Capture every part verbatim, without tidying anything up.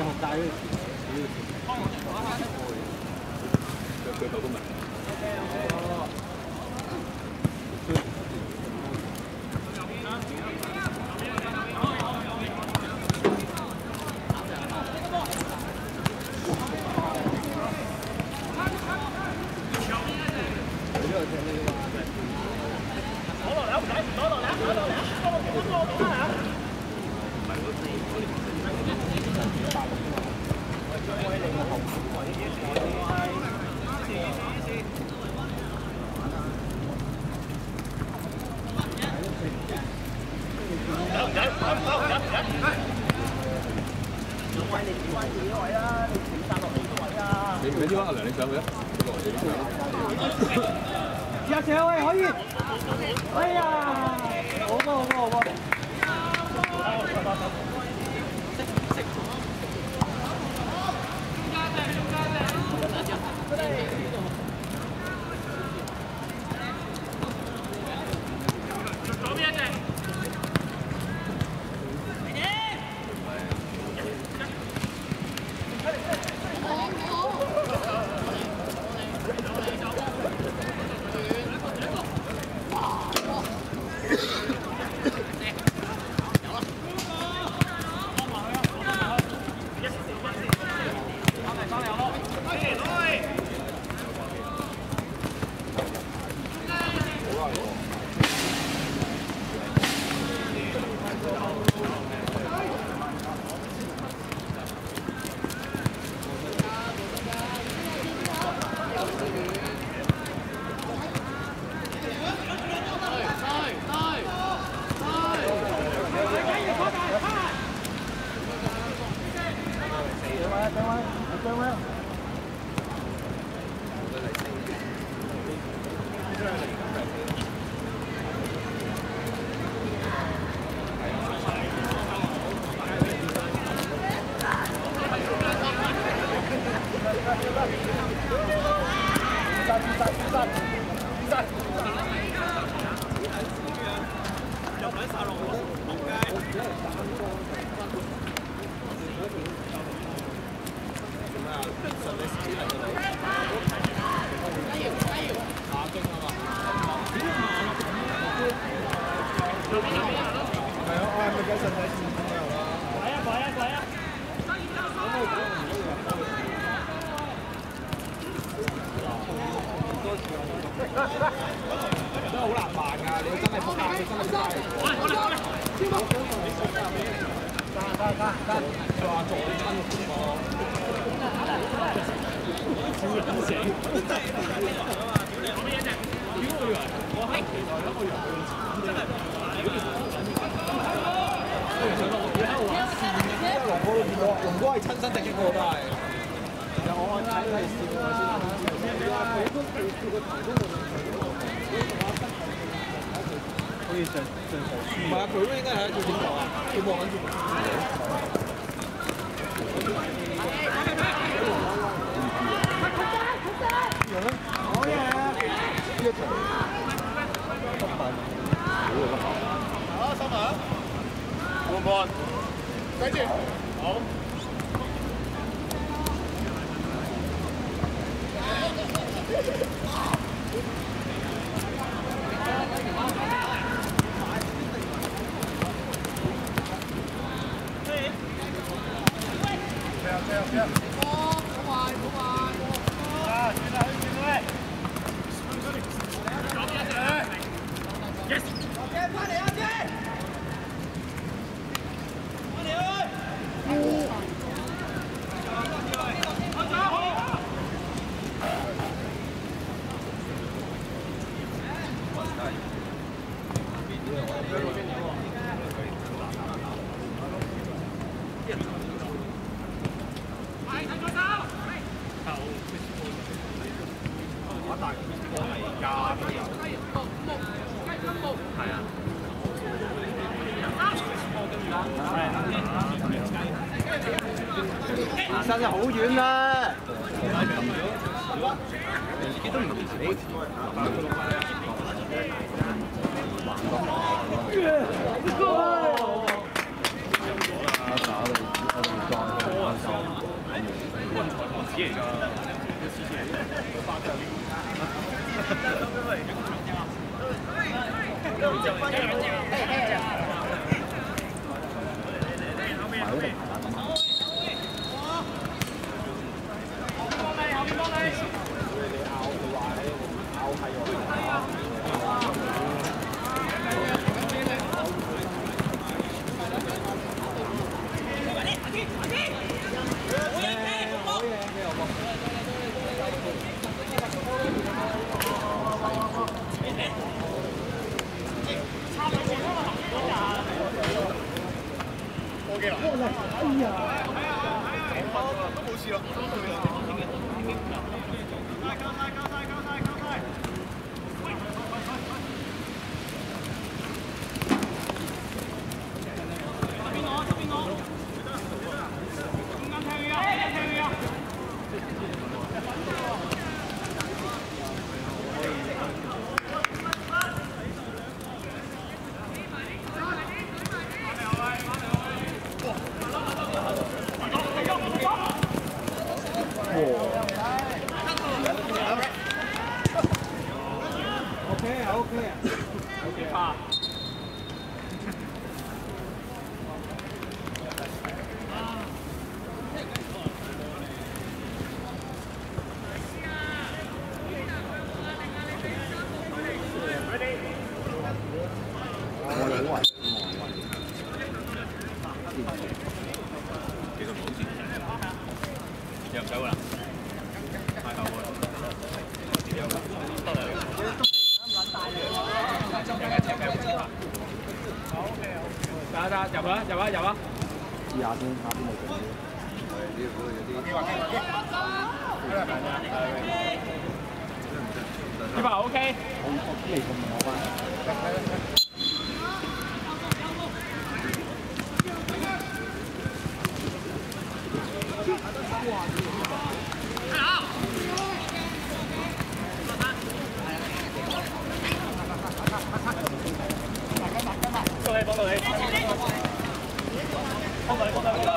學大嗰啲。 佢佢都明。你唔緊要啊，阿梁你上去啊，落嚟你上。 入社喂可以。哎呀，好波好波好波。 都好難慢㗎，你真係仆街，你真係仆街。我嚟我嚟我嚟，加加加加，佢話做你真係喎。笑緊死！我咩嘢啫？屌我以為我係期待咗，我以為佢慘真係。我唔想我喺度玩線嘅，龍哥都見到，龍哥係親身敵擊過都係。其實我睇佢係笑我先。你話佢都叫叫個頭都冇。好似上上頭輸。唔係啊，佢都應該係喺做點頭啊？佢望緊住。好嘢！呢一場失敗。好，收埋。換盤。跟住。好。真係好遠啦！自己都唔知自己。打到打到我自己嚟㗎，啲黐線嚟嘅，花腳。入啦，入啦，入啦！試下先，下邊冇做。係呢個有啲。呢把 OK。我我嚟咁我翻。幫你，幫到你。幫到你，幫到你。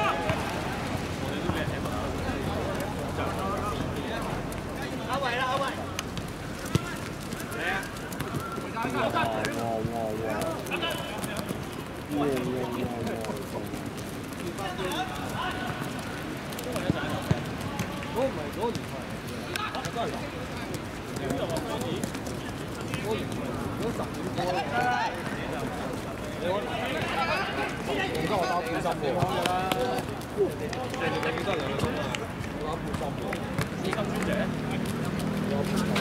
阿偉啦，阿偉。嚟啊！哇哇哇哇！哇哇嗰個唔係嗰個年代，真係㗎。嗰個年代，嗰十點多啦。而家我打半心喎，你哋幾多人？我打半心喎，資金小姐，我半心。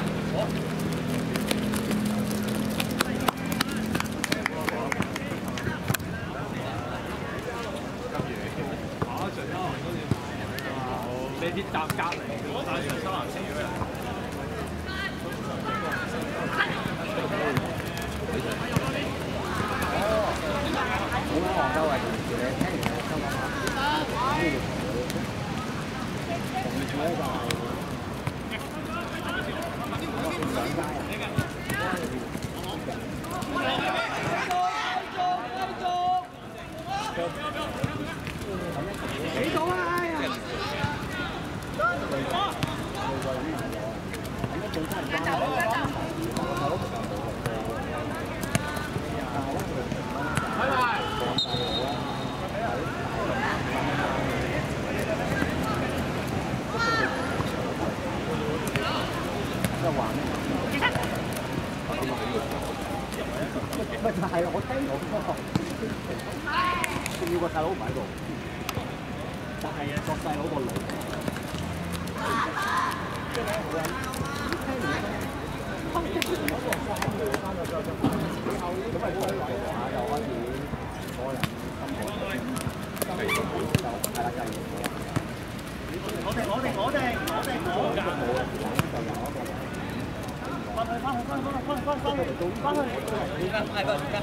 打一陣啦，嗰啲呢啲搭隔離，打完收藍死咗人。好戇鳩啊！你聽完我香港話，呢條同住咧就係上街啊！幾多啊？拜拜。咪就係我聽到仲要個細佬唔喺度，但係個細佬個腦。咁咪開圍下就開始個人心態就係啦，繼續我哋我哋我哋我哋我哋冇啦，就有一個翻去翻去翻去翻去翻去翻去翻去，係個而家。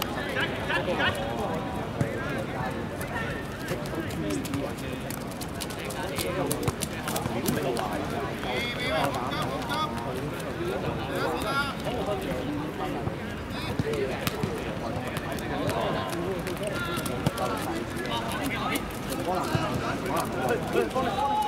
可能可能。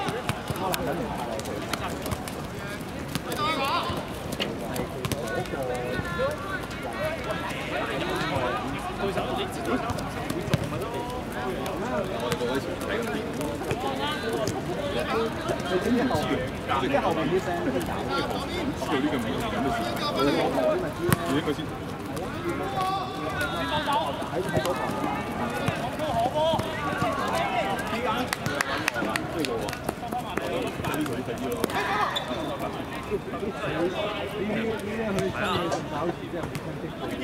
呢咁咁嘅事，已經佢先。 喺喺嗰旁。 呢個喎，呢個啲睇啲咯。係啊。考試真係好衝擊。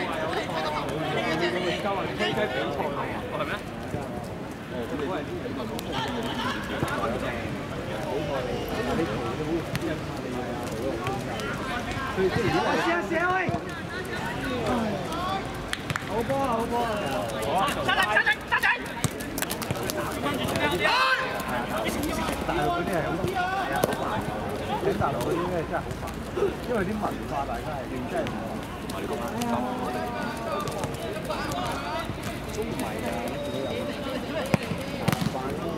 你教人飛雞比賽係咩？哦，咁你都係啲人咁講嘅呢啲嘢。好正，好過你，你圖都好欣賞你啊，好多好中意。佢即係如果係。試下喂！好波啊！好波啊！好啊！揸緊！揸緊！揸緊！大陸嗰啲係好係啊，好煩㗎。喺大陸嗰啲咧真係好煩，因為啲文化大家係認真係唔同。同埋你講緊都唔係㗎，都有習慣咯。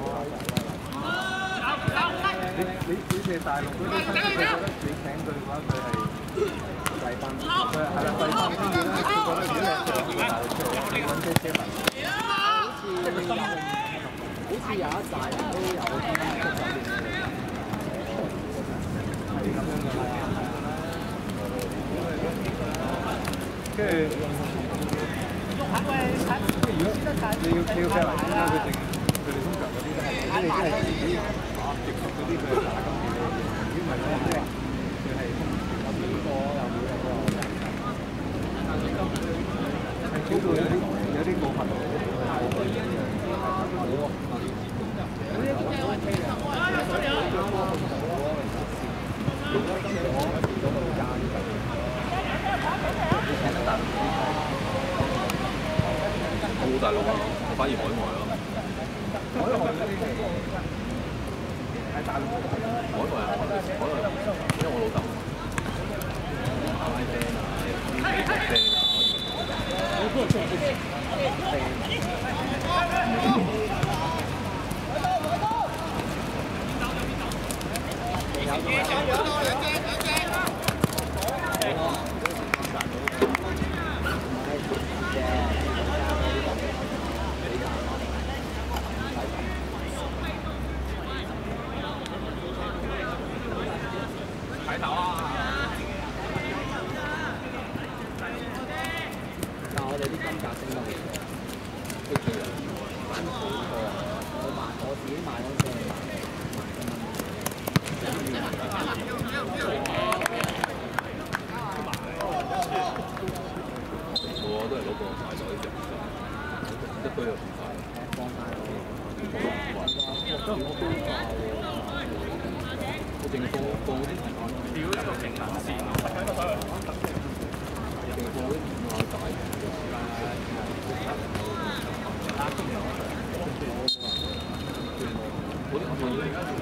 你你你哋大陸嗰啲親戚，佢覺得你請佢嘅話，佢係貴賓，佢係啦貴賓跟住咧，佢覺得如果你係大陸出嚟，你揾啲車民，好似好似有一大人都有啲出酒店嘅，係咁樣㗎啦。跟住，即係如果你要你要計劃點樣，佢哋佢哋通常嗰啲都係，如果你真係自己啊直屬嗰啲，佢係打金嘅，如果唔係咧，即係佢係有幾個有幾個個，係超過有啲有啲過分。 好大陸啊！我反而海外咯。 海外嗰啲係大陸， 海外啊！海外，因為我老豆打 band 啊，啲 band 啊。我都係做啲 band。睇頭啊！ 但係我哋啲金價升得好多，都叫人賺好多啊！我賣我自己賣嗰陣係賣我都係攞個買咗呢隻，一堆就唔快。 放大咯， 都唔好高價喎。我淨係放放嗰啲電話，屌呢個勁難線，淨係放嗰啲電話大嘅。嗰啲我見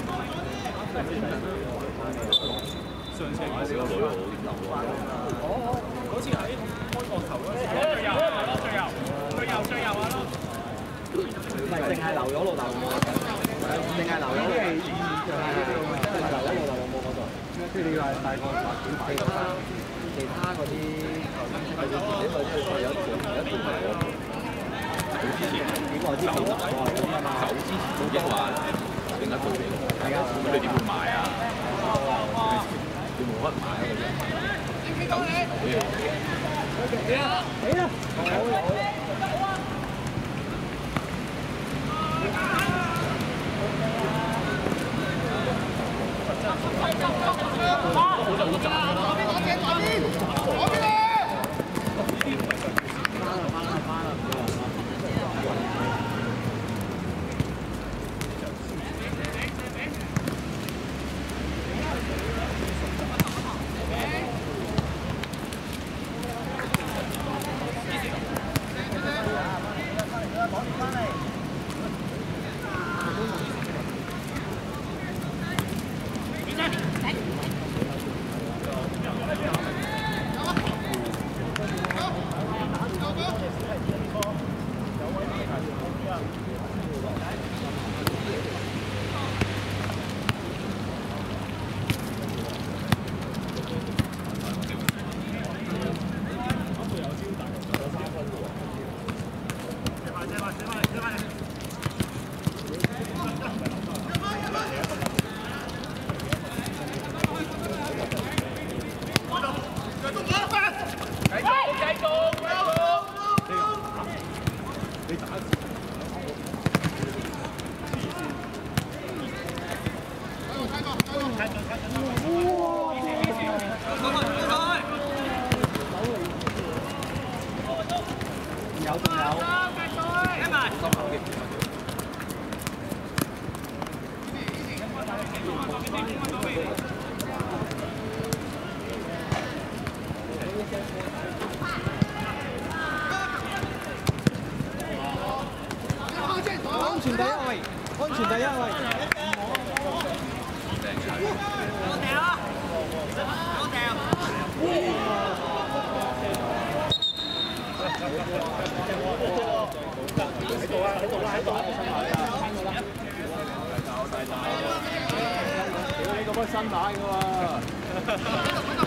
上車買少個女好啲流喎。哦，嗰次喺開國頭嗰時，最右咯，最右，最右最右啊咯。 唔係淨係留咗老豆冇，淨係留咗係真係留咗老豆冇嗰度。即係你話大個買幾買其他其他嗰啲嗰啲自己去去有一條有一條係我走之前幾耐之前走之前已經話另一套俾我，咁你點會買啊？你冇乜買啊嗰啲，走之前嗰樣嘢。 起啦起啦！ 好就好賺啦！ 攞邊攞邊攞邊啊！翻啦翻啦翻啦！ 全第一位，安全第一位。 我掉啊！我掉。 喺度啊！喺度啊！喺度啊！新買㗎，大大屌你個乜新買㗎喎！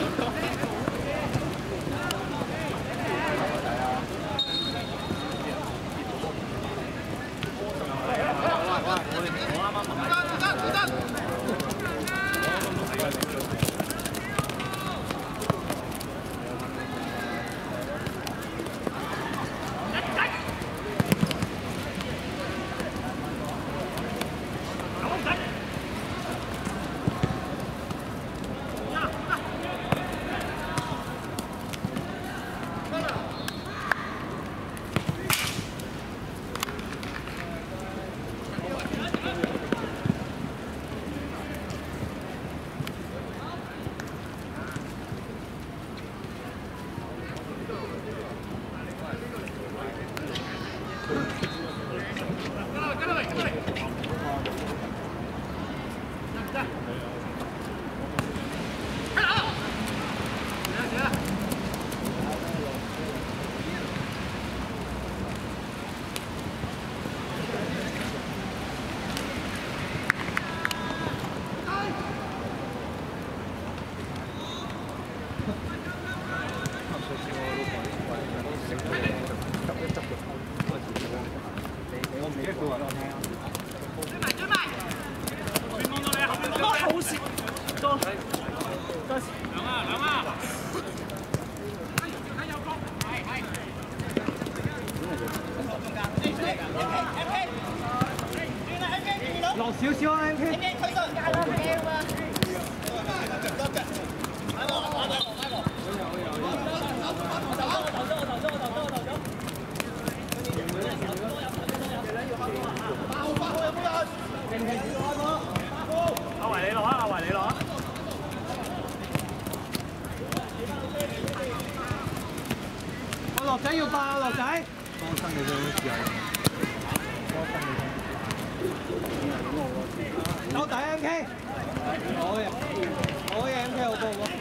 落少少啊 M K。 阿維你攞啊！阿維你攞啊！ 我樂仔要爆啊！樂仔。 多生嘅啫，又多生嘅啫。 到底 M K。好嘅，好嘅 M K 好波喎。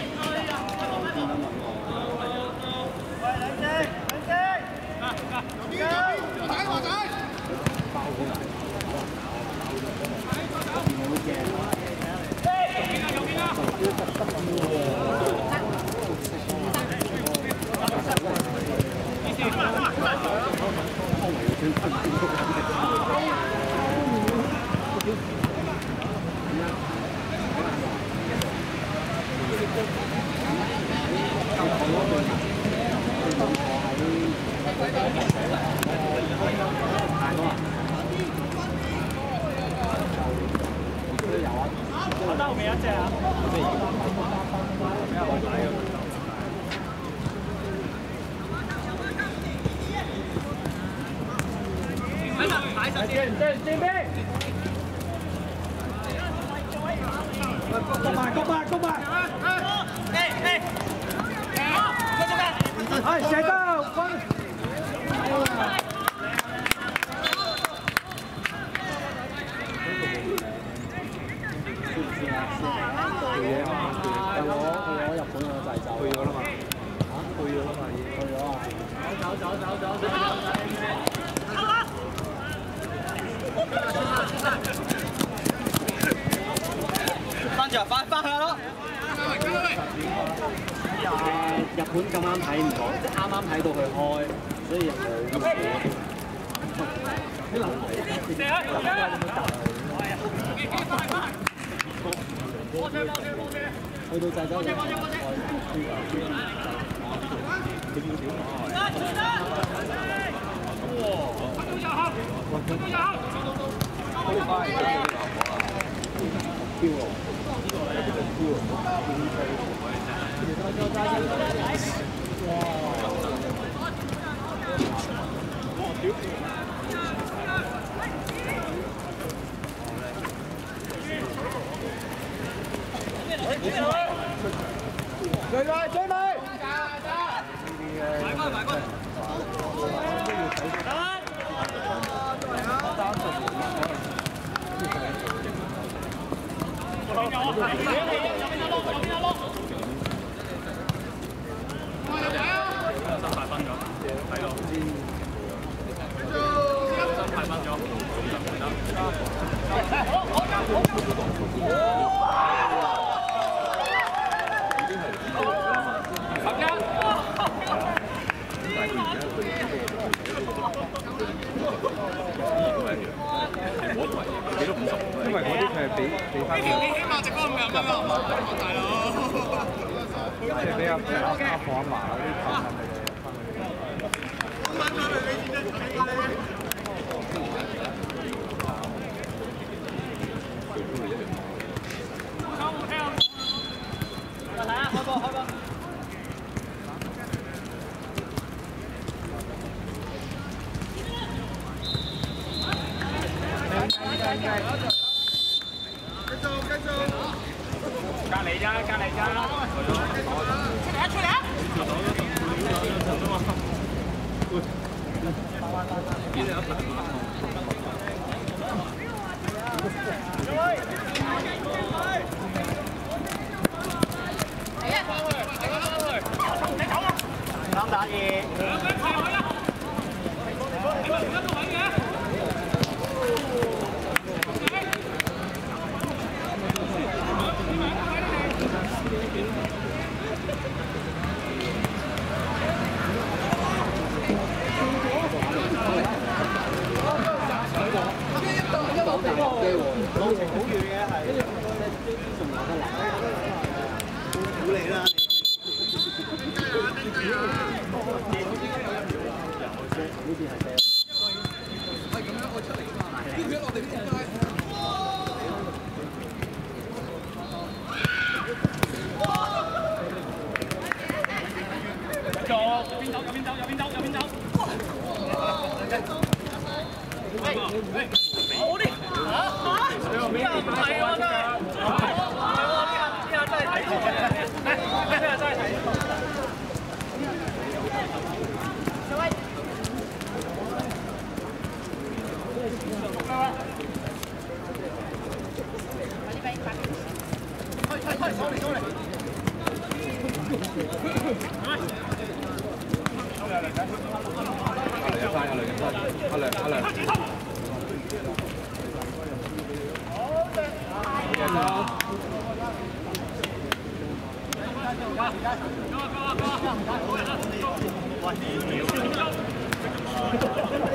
喂，兩隻，兩隻。打樂仔。 爆好大。我都驚。右邊啊！右邊啊！ 我得後面一隻啊！ 見見見邊？過埋過埋過埋！ 誒誒， 哎，射到分！ 我日本我就係走。 去咗啦嘛？ 嚇？去咗啦嘛？已經去咗啊！ 走走走走走翻住翻翻去咯！ 日本咁啱睇唔到，即係啱啱睇到佢開，所以冇事。啲流去到濟州就開。飄落，呢個係飄落，追埋追埋！埋關埋關！ 八分咗，睇到。真太分咗，唔得。已經係十一。但係佢而家佢幾多五十？因為嗰啲佢係俾俾翻。呢條你起碼值嗰五廿蚊啊！大佬。即係俾阿阿阿婆阿嫲嗰啲氹氹你哋翻去。翻返去你先得，你你。嚟啊！開波開波！繼續繼續。隔離咋，隔離咋。出嚟啊！出嚟啊！啱打嘢。路程好遠嘅係，仲有得嚟，鼓勵啦！呢邊係正。係咁樣，我出嚟嘛，呢邊我哋點解？右邊走，右邊走，右邊走，右邊走。喂喂，好啲嚇嚇！呢下唔係喎真係，係喎呢下呢下真係睇錯嘅，呢下真係睇錯。小威，快啲快快，走嚟走嚟。阿梁阿梁阿梁阿梁。Go, go, go!